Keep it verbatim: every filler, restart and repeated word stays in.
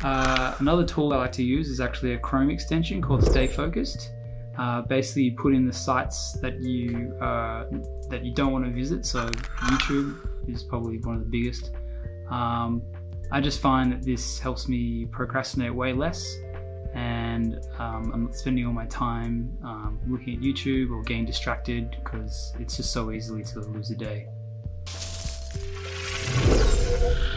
Uh, another tool I like to use is actually a Chrome extension called Stay Focused. Uh, basically, you put in the sites that you uh, that you don't want to visit. So YouTube is probably one of the biggest. Um, I just find that this helps me procrastinate way less, and um, I'm not spending all my time um, looking at YouTube or getting distracted, because it's just so easily to lose a day.